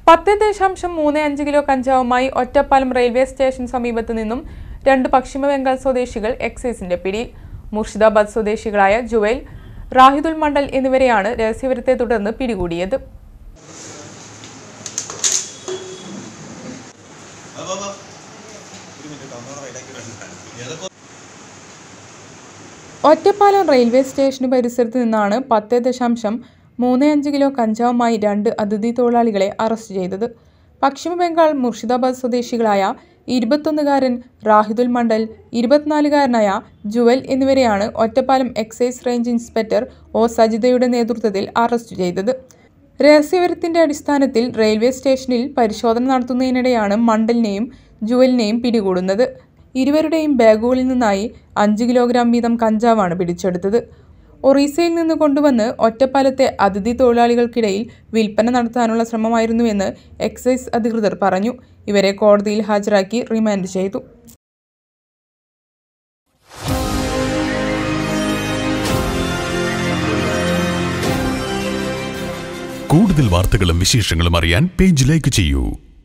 10.35 kilo കഞ്ചാവുമായി Ottapalam railway station സമീപത്തു നിന്നും 2 പശ്ചിമ ബംഗാൾ സ്വദേശികൾ എക്സൈസിന്റെ പിടിയിൽ. മുർഷിദാബാദ് സ്വദേശികളായ ജുവൽ, റാഹിദുൽ മണ്ഡൽ എന്നിവരെയാണ് രഹസ്യവിവരത്തെ തുടർന്ന് പിടികൂടിയത്. ഒറ്റപ്പാലം റെയിൽവേ സ്റ്റേഷന് പരിസരത്ത് നിന്നാണ് 10.35 കിലോ കഞ്ചാവുമായി 2 അതിഥി തൊഴിലാളികളെ അറസ്റ്റ് ചെയ്തത്. പശ്ചിമ ബംഗാൾ മുർഷിദാബാദ് സ്വദേശികളായ 21-കാരൻ റാഹിദുൽ മണ്ഡൽ, 24-കാരനായ ജുവൽ എന്നിവരെയാണ് Ottapalam excise range inspector O സജിതയുടെ നേതൃത്വത്തിൽ അറസ്റ്റ് ചെയ്തത്. രഹസ്യവിവരത്തിന്റെ അടിസ്ഥാനത്തിൽ റെയിൽവേ സ്റ്റേഷനിൽ പരിശോധന നടത്തുന്നതിനിടെയാണ് മണ്ഡലിനെയും ജുവലിനെയും പിടികൂടുന്നത്. ഇരുവരുടെയും ബാഗുകളിൽ നിന്നായി 5 കിലോഗ്രാം വീതം കഞ്ചാവാണ് പിടിച്ചെടുത്തത്. ഒറീസയിൽ നിന്ന് കൊണ്ടുവന്ന് ഒറ്റപ്പാലത്തെ അതിഥി തൊഴിലാളികൾക്കിടയിൽ വിൽപ്പന നടത്താനുള്ള ശ്രമമായിരുന്നുവെന്ന് എക്സൈസ് അധികൃതർ പറഞ്ഞു. ഇവരെ കോടതിയിൽ ഹാജരാക്കി റിമാൻഡ് ചെയ്തു. കൂടുതൽ വാർത്തകളും വിശേഷങ്ങളും അറിയാൻ പേജ് ലൈക്ക് ചെയ്യൂ.